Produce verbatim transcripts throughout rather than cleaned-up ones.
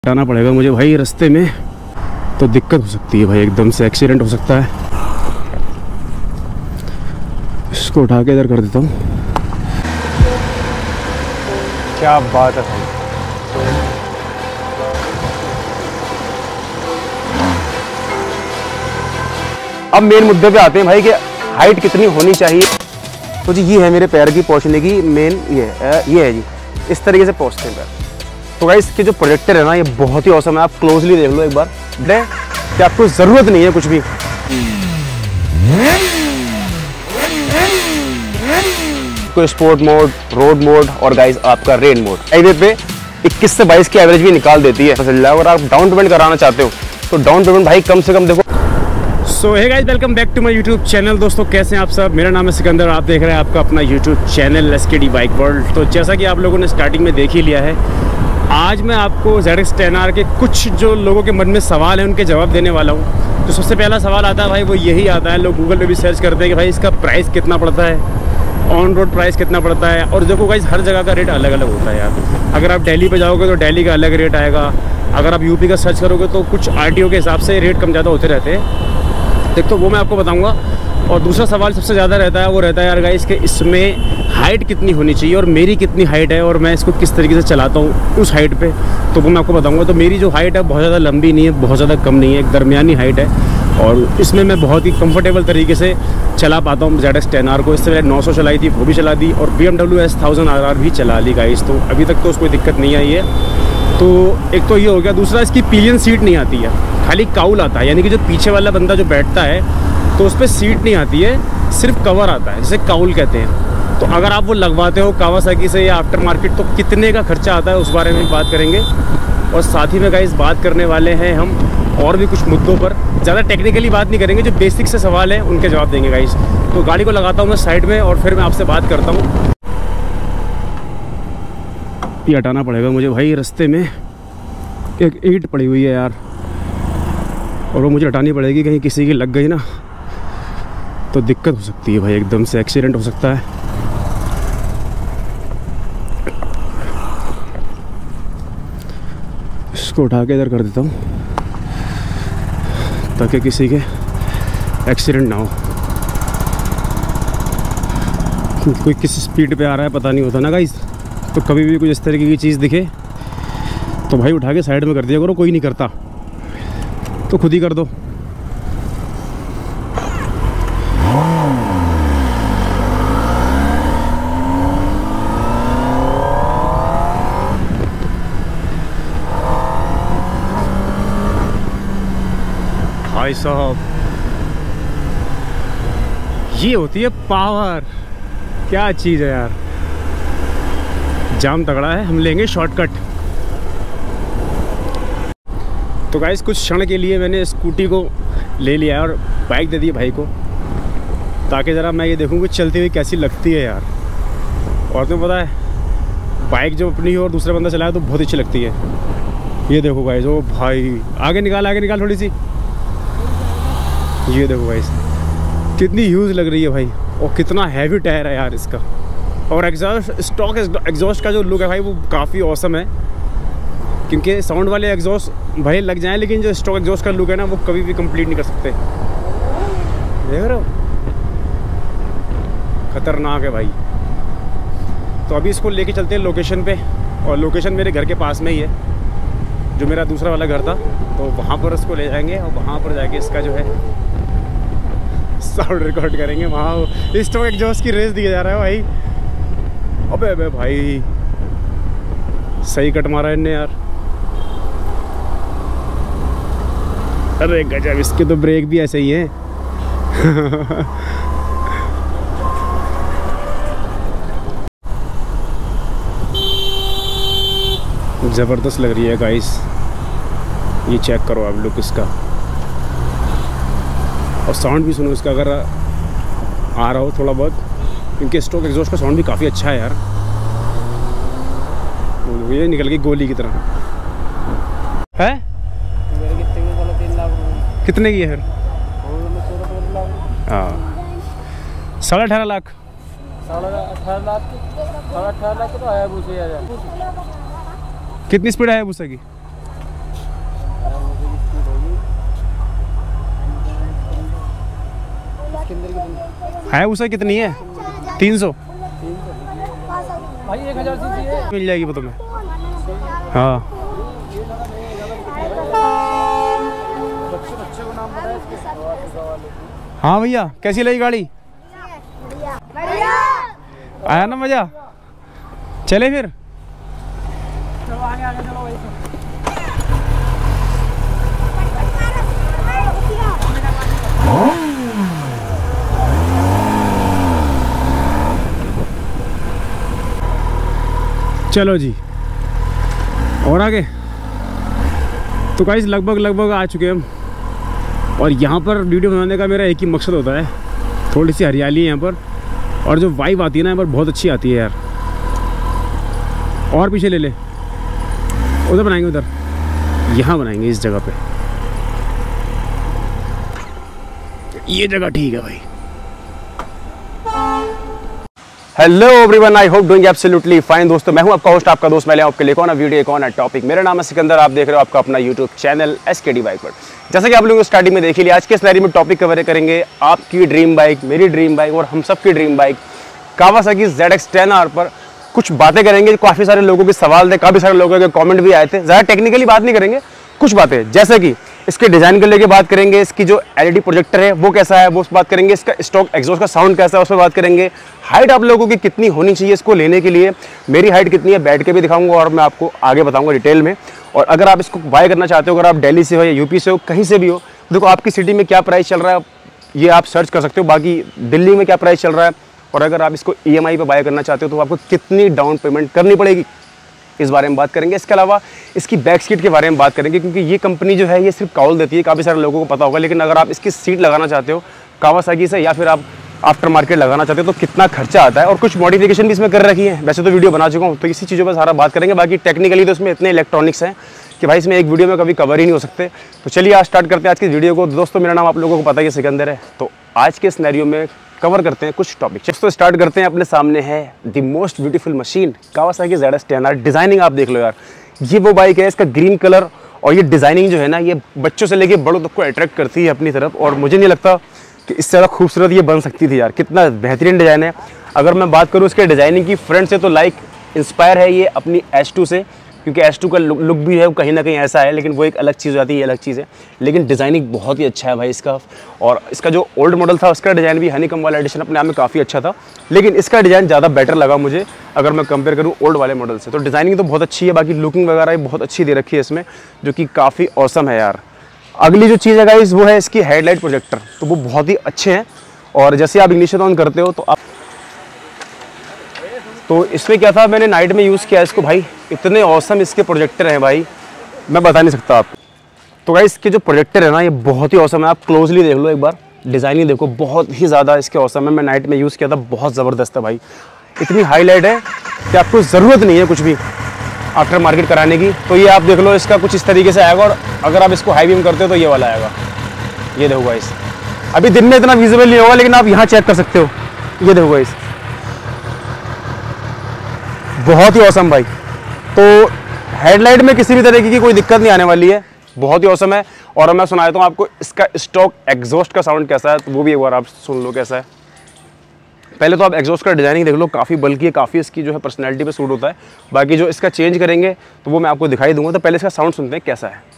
हटाना पड़ेगा मुझे भाई, रास्ते में तो दिक्कत हो सकती है भाई, एकदम से एक्सीडेंट हो सकता है। इसको उठा के इधर कर देता हूँ। क्या बात है भाई, अब मेन मुद्दे पे आते हैं भाई कि हाइट कितनी होनी चाहिए। तो जी ये है मेरे पैर की पहुंचने की मेन, ये है ये है जी, इस तरीके से पहुंचते हैं पैर। तो गाइस इसके जो प्रोजेक्टर है ना, ये बहुत ही औसम है। आप क्लोजली देख लो एक बार कि आपको ज़रूरत नहीं है कुछ भी। कोई स्पोर्ट मोड, रोड मोड और गाइस आपका रेन मोड हाईवे पे इक्कीस से बाईस की एवरेज भी निकाल देती है। अगर आप डाउन पेमेंट कराना चाहते हो तो डाउन पेमेंट भाई कम से कम देखो। So hey guys, welcome back to my YouTube channel. दोस्तों कैसे हैं आप सब? मेरा नाम है सिकंदर, आप देख रहे हैं आपका अपना YouTube channel S K D bike world. तो जैसा कि आप लोगों ने स्टार्टिंग में देख ही लिया है, आज मैं आपको ज़ेड एक्स टेन आर के कुछ जो लोगों के मन में सवाल हैं उनके जवाब देने वाला हूँ। तो सबसे पहला सवाल आता है भाई, वो यही आता है, लोग गूगल पे भी सर्च करते हैं कि भाई इसका प्राइस कितना पड़ता है, ऑन रोड प्राइस कितना पड़ता है। और देखो गाइस, हर जगह का रेट अलग अलग होता है यार। अगर आप दिल्ली पे जाओगे तो दिल्ली का अलग रेट आएगा, अगर आप यूपी का सर्च करोगे तो कुछ आर टी ओ के हिसाब से रेट कम ज़्यादा होते रहते हैं। देख तो वो मैं आपको बताऊँगा। और दूसरा सवाल सबसे ज़्यादा रहता है, वो रहता है यार गाइस कि इसमें हाइट कितनी होनी चाहिए और मेरी कितनी हाइट है और मैं इसको किस तरीके से चलाता हूँ उस हाइट पे। तो वो मैं आपको बताऊँगा। तो मेरी जो हाइट है बहुत ज़्यादा लंबी नहीं है, बहुत ज़्यादा कम नहीं है, एक दरमियानी हाइट है और इसमें मैं बहुत ही कंफर्टेबल तरीके से चला पाता हूँ ज़ेड एक्स टेन आर को। इससे पहले नौ सौ चलाई थी, वो भी चला दी, और B M W S thousand R R भी चला ली गाइस। तो अभी तक तो उसको कोई दिक्कत नहीं आई है। तो एक तो ये हो गया। दूसरा, इसकी पिलियन सीट नहीं आती है, खाली काउल आता है, यानी कि जो पीछे वाला बंदा जो बैठता है तो उस पर सीट नहीं आती है, सिर्फ कवर आता है, जिसे काउल कहते हैं। तो अगर आप वो लगवाते हो कावासाकी से या आफ्टर मार्केट तो कितने का खर्चा आता है उस बारे में बात करेंगे। और साथ ही में गाइस बात करने वाले हैं हम और भी कुछ मुद्दों पर, ज़्यादा टेक्निकली बात नहीं करेंगे, जो बेसिक से सवाल है उनके जवाब देंगे गाइस। तो गाड़ी को लगाता हूँ मैं साइड में और फिर मैं आपसे बात करता हूँ। ये हटाना पड़ेगा मुझे भाई, रास्ते में एक ईंट पड़ी हुई है यार, और वो मुझे हटानी पड़ेगी, कहीं किसी की लग गई ना तो दिक्कत हो सकती है भाई, एकदम से एक्सीडेंट हो सकता है। इसको उठा के इधर कर देता हूँ ताकि किसी के एक्सीडेंट ना हो। कोई किस स्पीड पे आ रहा है पता नहीं होता ना गाइस, तो कभी भी कुछ इस तरीके की चीज़ दिखे तो भाई उठा के साइड में कर दिया करो। कोई नहीं करता तो खुद ही कर दो। भाई साहब, ये होती है पावर, क्या चीज़ है यार। जाम तगड़ा है, हम लेंगे शॉर्टकट। तो गाइस कुछ क्षण के लिए मैंने स्कूटी को ले लिया है और बाइक दे दी भाई को, ताकि ज़रा मैं ये देखूँ कि चलती हुई कैसी लगती है यार। और तुम्हें पता है बाइक जो अपनी हो और दूसरा बंदा चलाए तो बहुत अच्छी लगती है। ये देखो गाइस, ओ भाई आगे निकाल, आगे निकाल थोड़ी सी। ये देखो गाइस कितनी ह्यूज लग रही है भाई, और कितना हैवी टायर है यार इसका। और एग्जॉस्ट, स्टॉक एग्जॉस्ट का जो लुक है भाई वो काफ़ी औसम है, क्योंकि साउंड वाले एग्जॉस्ट भाई लग जाएं, लेकिन जो स्टॉक एग्जॉस्ट का लुक है ना वो कभी भी कंप्लीट नहीं कर सकते। देख रहे हो, खतरनाक है भाई। तो अभी इसको लेके चलते हैं लोकेशन पे, और लोकेशन मेरे घर के पास में ही है, जो मेरा दूसरा वाला घर था। तो वहाँ पर इसको ले जाएंगे और वहाँ पर जाके इसका जो है साउंड रिकॉर्ड करेंगे। वहाँ स्टॉक एग्जॉस्ट की रेस दिया जा रहा है भाई। अबे अबे भाई सही कट मारा इनने यार। अरे गजब, इसके तो ब्रेक भी ऐसे ही हैं। ज़बरदस्त लग रही है गाइस, ये चेक करो आप लोग इसका, और साउंड भी सुनो इसका अगर आ रहा हो थोड़ा बहुत, क्योंकि स्टॉक एग्जॉस्ट का साउंड भी काफ़ी अच्छा है यार। ये निकल गई गोली की तरह है। कितने की है फिर? हाँ, साढ़े अठारह लाख साढ़े अठारह लाख साढ़े अठारह लाख तो आया। कितनी स्पीड है भूसा की? है उसे कितनी है? तीन सौ भाई एक हजार सीसी है, मिल जाएगी वो तुम्हें। हाँ बच्चे बच्चे को नाम पता है इसके? हाँ भैया, कैसी लगी गाड़ी? आया ना मजा? चले फिर। चलो आगे आगे चलो भाई। चलो जी, और आगे तो गाइस लगभग लगभग आ चुके हैं हम। और यहाँ पर वीडियो बनाने का मेरा एक ही मकसद होता है, थोड़ी सी हरियाली है यहाँ पर, और जो वाइब आती है ना यहाँ पर बहुत अच्छी आती है यार। और पीछे ले ले, उधर बनाएंगे, उधर यहाँ बनाएंगे, इस जगह पे। ये जगह ठीक है भाई। Hello everyone, I hope doing absolutely fine. दोस्तों मैं हूं आपका होस्ट, आपका दोस्त। मैं ले आपके लिए कौन वीडियो एक और टॉपिक। मेरा नाम है सिकंदर, आप देख रहे हो आपका अपना YouTube channel SKD bike world. जैसा कि आप लोगों को स्टार्टिंग में देख ही लिया, आज के स्नैरी में टॉपिक कवर करेंगे आपकी ड्रीम बाइक, मेरी ड्रीम बाइक और हम सबकी dream bike Kawasaki Z X ten R पर कुछ बातें करेंगे। काफ़ी सारे लोगों के सवाल थे, काफ़ी सारे लोगों के कॉमेंट भी आए थे। ज़्यादा टेक्निकली बात नहीं करेंगे, कुछ बातें जैसे कि इसके डिज़ाइन को लेके बात करेंगे, इसकी जो एलईडी प्रोजेक्टर है वो कैसा है वो बात करेंगे, इसका स्टॉक एग्जॉस्ट का साउंड कैसा है उस पर बात करेंगे, हाइट आप लोगों की कितनी होनी चाहिए इसको लेने के लिए, मेरी हाइट कितनी है बैठ के भी दिखाऊंगा और मैं आपको आगे बताऊंगा डिटेल में। और अगर आप इसको बाय करना चाहते हो, अगर आप दिल्ली से हो या यूपी से हो, कहीं से भी हो, देखो आपकी सिटी में क्या प्राइस चल रहा है ये आप सर्च कर सकते हो, बाकी दिल्ली में क्या प्राइस चल रहा है, और अगर आप इसको ई एम आई पर बाय करना चाहते हो तो आपको कितनी डाउन पेमेंट करनी पड़ेगी, इस बारे में बात करेंगे। इसके अलावा इसकी बैक सीट के बारे में बात करेंगे, क्योंकि ये कंपनी जो है ये सिर्फ काउल देती है, काफ़ी सारे लोगों को पता होगा। लेकिन अगर आप इसकी सीट लगाना चाहते हो कावासाकी से या फिर आप आफ्टर मार्केट लगाना चाहते हो तो कितना खर्चा आता है, और कुछ मॉडिफिकेशन भी इसमें कर रखी है। वैसे तो वीडियो बना चुका हूँ, तो इसी चीज़ों पर सारा बात करेंगे। बाकी टेक्निकली तो इसमें इतने इलेक्ट्रॉनिक्स हैं कि भाई इसमें एक वीडियो में कभी कवर ही नहीं हो सकते। तो चलिए आज स्टार्ट करते हैं आज की वीडियो को। दोस्तों मेरा नाम आप लोगों को पता है सिकंदर है, तो आज के सिनेरियो में कवर करते हैं कुछ टॉपिक। दोस्तों स्टार्ट करते हैं, अपने सामने है the most beautiful machine Kawasaki Z X ten R. Designing आप देख लो यार, ये वो बाइक है, इसका ग्रीन कलर और ये डिज़ाइनिंग जो है ना, ये बच्चों से लेके बड़ों तक को अट्रैक्ट करती है अपनी तरफ। और मुझे नहीं लगता कि इससे ज़्यादा खूबसूरत ये बन सकती थी यार, कितना बेहतरीन डिज़ाइन है। अगर मैं बात करूँ इसके डिज़ाइनिंग की फ्रंट से, तो लाइक इंस्पायर है ये अपनी एच टू से, क्योंकि एच टू का लुक भी है कहीं ना कहीं ऐसा है, लेकिन वो एक अलग चीज़ हो जाती है, ये अलग चीज़ है। लेकिन डिज़ाइनिंग बहुत ही अच्छा है भाई इसका। और इसका जो ओल्ड मॉडल था उसका डिज़ाइन भी हनीकम वाला एडिशन अपने आप में काफ़ी अच्छा था, लेकिन इसका डिज़ाइन ज़्यादा बेटर लगा मुझे अगर मैं कंपेयर करूँ ओल्ड वाले मॉडल से। तो डिज़ाइनिंग तो बहुत अच्छी है, बाकी लुकिंग वगैरह भी बहुत अच्छी दे रखी है इसमें, जो कि काफ़ी औसम है यार। अगली जो चीज़ है गाइस वो है इसकी हेडलाइट प्रोजेक्टर, तो वो बहुत ही अच्छे हैं। और जैसे आप इग्निशन ऑन करते हो तो आप, तो इसमें क्या था, मैंने नाइट में यूज़ किया इसको भाई, इतने औसम इसके प्रोजेक्टर हैं भाई, मैं बता नहीं सकता आपको। तो गाइस इसके जो प्रोजेक्टर है ना ये बहुत ही औसम है, आप क्लोजली देख लो एक बार, डिज़ाइनिंग देखो बहुत ही ज़्यादा इसके औसम है। मैं नाइट में यूज़ किया था, बहुत ज़बरदस्त है भाई, इतनी हाईलाइट है कि आपको ज़रूरत नहीं है कुछ भी आफ्टर मार्केट कराने की। तो ये आप देख लो, इसका कुछ इस तरीके से आएगा, और अगर आप इसको हाई बीम करते हो तो ये वाला आएगा, ये देखो गाइस। अभी दिन में इतना विजिबल नहीं होगा, लेकिन आप यहाँ चेक कर सकते हो, ये देखो गाइस, बहुत ही औसम भाई। तो हेडलाइट में किसी भी तरीके की कोई दिक्कत नहीं आने वाली है, बहुत ही औसम है। और मैं सुना देता हूँ आपको इसका स्टॉक एग्जॉस्ट का साउंड कैसा है, तो वो भी एक बार आप सुन लो कैसा है। पहले तो आप एग्जॉस्ट का डिज़ाइनिंग देख लो, काफ़ी बल्कि है, काफ़ी इसकी जो है पर्सनैलिटी पे सूट होता है। बाकी जो इसका चेंज करेंगे तो वो मैं आपको दिखाई दूंगा। तो पहले इसका साउंड सुनते हैं कैसा है।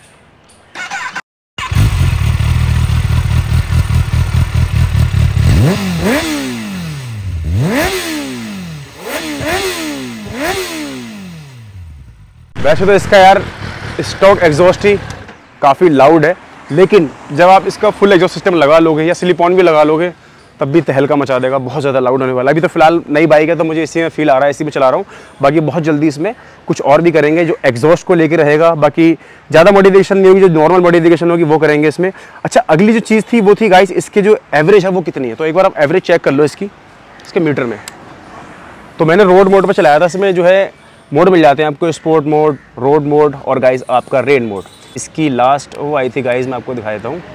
वैसे तो इसका यार स्टॉक एग्जॉस्ट ही काफ़ी लाउड है, लेकिन जब आप इसका फुल एग्जॉस्ट सिस्टम लगा लोगे या स्लिप ऑन भी लगा लोगे तब भी तहलका मचा देगा, बहुत ज़्यादा लाउड होने वाला है। अभी तो फिलहाल नई बाइक है तो मुझे इसी में फील आ रहा है, इसी में चला रहा हूँ। बाकी बहुत जल्दी इसमें कुछ और भी करेंगे जो एग्जॉस्ट को लेके रहेगा। बाकी ज़्यादा मॉडिफिकेशन नहीं होगी, जो नॉर्मल मॉडिफिकेशन होगी वो करेंगे इसमें। अच्छा, अगली जो चीज़ थी वो थी गाइस इसकी जो एवरेज है वो कितनी है। तो एक बार आप एवरेज चेक कर लो इसकी, इसके मीटर में। तो मैंने रोड मोड पर चलाया था, इसमें जो है मोड मिल जाते हैं आपको, स्पोर्ट मोड, रोड मोड और गाइस आपका रेन मोड। इसकी लास्ट वो आई थी गाइस, मैं आपको दिखा देता हूँ,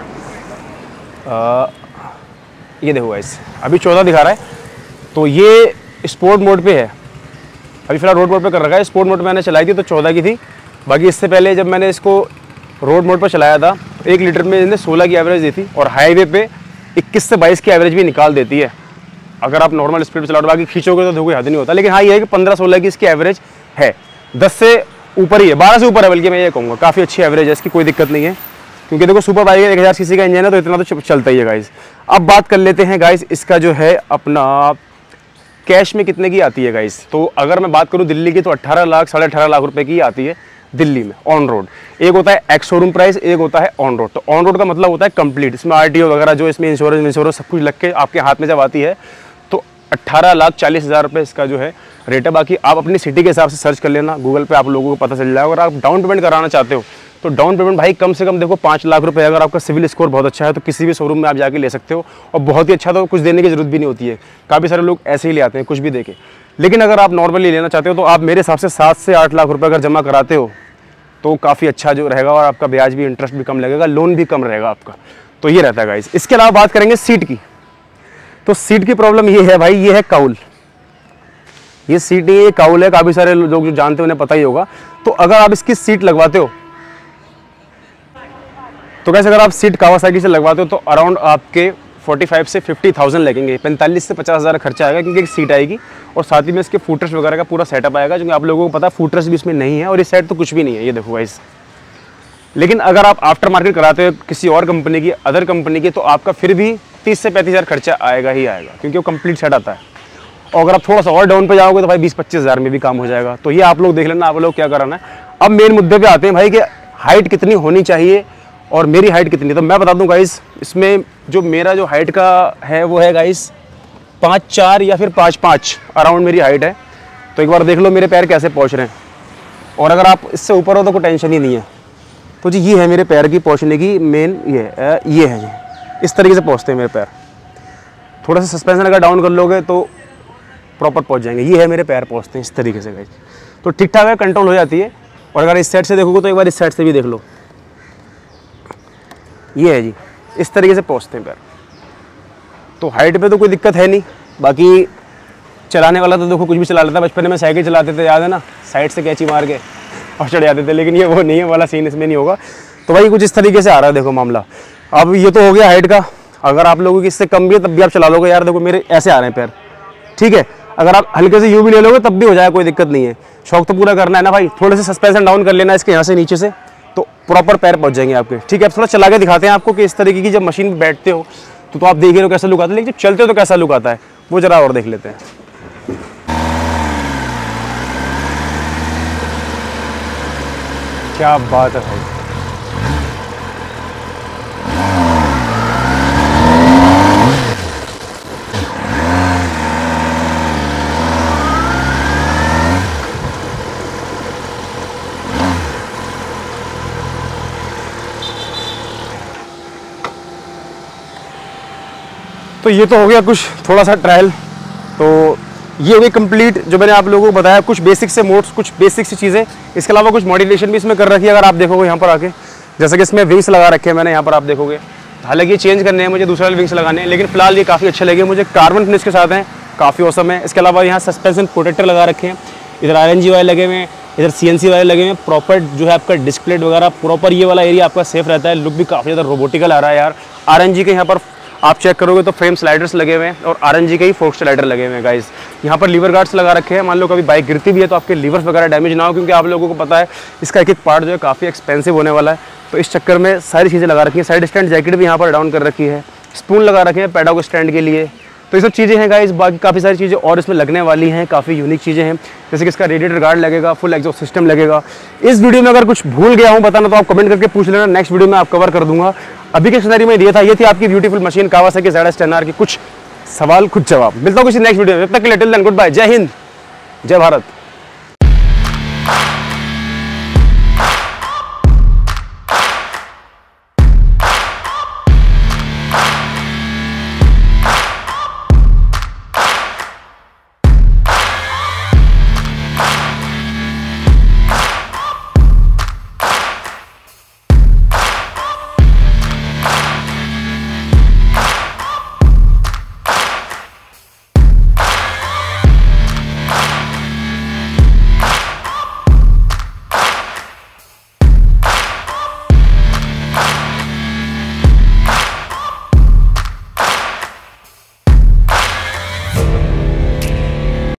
ये देखो गाइस अभी चौदह दिखा रहा है। तो ये स्पोर्ट मोड पे है, अभी फिलहाल रोड मोड पे कर रखा है। स्पोर्ट मोड मैंने चलाई थी तो चौदह की थी। बाकी इससे पहले जब मैंने इसको रोड मोड पर चलाया था, एक लीटर में इसने सोलह की एवरेज दी थी और हाईवे पे इक्कीस से बाईस की एवरेज भी निकाल देती है। अगर आप नॉर्मल स्पीड पर चलाओ, बाकी खींचोगे तो कोई हद नहीं होता, लेकिन हाँ ये है कि पंद्रह सोलह की इसकी एवरेज है, दस से ऊपर ही है, बारह से ऊपर है बल्कि मैं ये कहूँगा। काफ़ी अच्छी एवरेज है इसकी, कोई दिक्कत नहीं है, क्योंकि देखो सुपर बाइक एक हज़ार सीसी का इंजन है तो इतना तो चलता ही है गाइस। अब बात कर लेते हैं गाइस इसका जो है अपना कैश में कितने की आती है गाइस। तो अगर मैं बात करूँ दिल्ली की तो अट्ठारह लाख साढ़े अठारह लाख रुपए की आती है दिल्ली में ऑन रोड। एक होता है एक्स शोरूम प्राइस, एक होता है ऑन रोड। तो ऑन रोड का मतलब होता है कंप्लीट, इसमें आरटीओ वगैरह जो इसमें इंश्योरेंस इंश्योरेंस सब कुछ लग के आपके हाथ में जब आती है तो अट्ठारह लाख चालीस हज़ार रुपये इसका जो है रेट है। बाकी आप अपनी सिटी के हिसाब से सर्च कर लेना, गूगल पे आप लोगों को पता चल जाएगा। अगर आप डाउन पेमेंट कराना चाहते हो तो डाउन पेमेंट भाई कम से कम देखो पाँच लाख रुपए, अगर आपका सिविल स्कोर बहुत अच्छा है तो किसी भी शोरूम में आप जाके ले सकते हो, और बहुत ही अच्छा तो कुछ देने की जरूरत भी नहीं होती है। काफ़ी सारे लोग ऐसे ही ले आते हैं कुछ भी देके, लेकिन अगर आप नॉर्मली लेना चाहते हो तो आप मेरे हिसाब से सात से आठ लाख रुपये अगर जमा कराते हो तो काफ़ी अच्छा जो रहेगा, और आपका ब्याज भी इंटरेस्ट भी कम लगेगा, लोन भी कम रहेगा आपका। तो ये रहता है गाइस। इसके अलावा बात करेंगे सीट की, तो सीट की प्रॉब्लम ये है भाई, ये है काउल, ये सीट ये काउल है, काफ़ी सारे लोग जो जानते हैं उन्हें पता ही होगा। तो अगर आप इसकी सीट लगवाते हो तो कैसे, अगर आप सीट कावासाकी से लगवाते हो तो अराउंड आपके पैंतालीस से पचास हज़ार लगेंगे, पैंतालीस से पचास हज़ार खर्चा आएगा, क्योंकि एक सीट आएगी और साथ ही में इसके फुटरेस्ट वगैरह का पूरा सेटअप आएगा, क्योंकि आप लोगों को पता है फुटरेस्ट भी इसमें नहीं है और इस साइड तो कुछ भी नहीं है, ये देखो गाइस। लेकिन अगर आप आफ्टर मार्केट कराते हो किसी और कंपनी की, अदर कंपनी की, तो आपका फिर भी तीस से पैंतीस हज़ार खर्चा आएगा ही आएगा, क्योंकि वो कंप्लीट सेट आता है। और अगर आप थोड़ा सा और डाउन पे जाओगे तो भाई बीस पच्चीस हज़ार में भी काम हो जाएगा। तो ये आप लोग देख लेना, आप लोग क्या कराना है। अब मेन मुद्दे पे आते हैं भाई कि हाइट कितनी होनी चाहिए और मेरी हाइट कितनी। तो मैं बता दूं गाइस, इसमें जो मेरा जो हाइट का है वो है गाइस पाँच चार या फिर पाँच पाँच अराउंड मेरी हाइट है। तो एक बार देख लो मेरे पैर कैसे पहुंच रहे हैं, और अगर आप इससे ऊपर हो तो कोई टेंशन ही नहीं है। तो जी ये है मेरे पैर की पहुंचने की मेन, ये ये है जी, इस तरीके से पहुंचते हैं मेरे पैर। थोड़ा सा सस्पेंशन अगर डाउन कर लोगे तो प्रॉपर पहुंच जाएंगे। ये है मेरे पैर पहुंचते हैं इस तरीके से गाइस, तो ठीक ठाक है, कंट्रोल हो जाती है। और अगर इस साइड से देखोगे तो एक बार इस साइड से भी देख लो, ये है जी, इस तरीके से पहुंचते हैं पैर। तो हाइट पे तो कोई दिक्कत है नहीं। बाकी चलाने वाला तो देखो कुछ भी चला लेता है, बचपन में साइकिल चलाते थे याद है ना, साइड से कैची मार के और चढ़ जाते थे, लेकिन ये वो नहीं है, वाला सीन इसमें नहीं होगा। तो भाई कुछ इस तरीके से आ रहा है देखो मामला। अब ये तो हो गया हाइट का, अगर आप लोगों की इससे कम भी है तब भी आप चला लोगे। यार देखो मेरे ऐसे आ रहे हैं पैर, ठीक है, अगर आप हल्के से यूँ भी ले लोगे तब भी हो जाएगा, कोई दिक्कत नहीं है। शौक तो पूरा करना है ना भाई, थोड़े से सस्पेंशन डाउन कर लेना इसके यहाँ से नीचे से, तो प्रॉपर पैर पहुंच जाएंगे आपके। ठीक है, अब थोड़ा चला के दिखाते हैं आपको कि इस तरीके की जब मशीन पर बैठते हो तो, तो आप देख रहे हो कैसा लुक आता है, लेकिन जब चलते हो तो कैसा लुक आता है वो जरा और देख लेते हैं। क्या बात है भाई, तो ये तो हो गया कुछ थोड़ा सा ट्रायल। तो ये हो गई कंप्लीट जो मैंने आप लोगों को बताया, कुछ बेसिक से मोड्स, कुछ बेसिक सी चीज़ें। इसके अलावा कुछ मॉडिफिकेशन भी इसमें कर रखी है, अगर आप देखोगे यहाँ पर आके, जैसे कि इसमें विंग्स लगा रखे हैं मैंने, यहाँ पर आप देखोगे। हालांकि ये चेंज करने हैं मुझे, दूसरे वाले विंग्स लगाने हैं, लेकिन फिलहाल ये काफ़ी अच्छे लगे मुझे, कार्बन फिनिश के साथ हैं, काफ़ी औसम है। इसके अलावा यहाँ सस्पेंशन प्रोटेक्टर लगा रखे हैं, इधर आर एन जी वाले लगे हुए हैं, इधर सी एन सी वाले लगे हुए हैं। प्रॉपर जो है आपका डिस्प्ले वगैरह प्रॉपर, ये वाला एरिया आपका सेफ रहता है। लुक भी काफ़ी ज़्यादा रोबोटिकल आ रहा है यार। आर एन जी के यहाँ पर आप चेक करोगे तो फ्रेम स्लाइडर्स लगे हुए हैं और आरएनजी के ही फोर्क स्लाइडर लगे हुए हैं गाइस। यहाँ पर लीवर गार्ड्स लगा रखे हैं, मान लो कभी बाइक गिरती भी है तो आपके लीवर्स वगैरह डैमेज ना हो, क्योंकि आप लोगों को पता है इसका एक एक पार्ट जो है काफ़ी एक्सपेंसिव होने वाला है। तो इस चक्कर में सारी चीज़ें लगा रखी हैं। साइड स्टैंड जैकेट भी यहाँ पर डाउन कर रखी है, स्पून लगा रखे हैं पैडॉग स्टैंड के लिए। तो ये सब चीज़ें हैं गाइस। बाकी काफ़ी सारी चीज़ें और इसमें लगने वाली हैं, काफ़ी यूनिक चीज़ें हैं, जैसे कि इसका रेडिएटर गार्ड लगेगा, फुल एग्जॉस्ट सिस्टम लगेगा। इस वीडियो में अगर कुछ भूल गया हूँ बताना तो आप कमेंट करके पूछ लेना, नेक्स्ट वीडियो में आप कवर कर दूंगा। अभी के सिनेरियो में ये था, ये थी आपकी beautiful machine Kawasaki Z S ten R की कुछ सवाल कुछ जवाब। मिलता हूँ किसी नेक्स्ट वीडियो में, तब तक के लिए टिल देन गुड बाय, जय हिंद, जय भारत।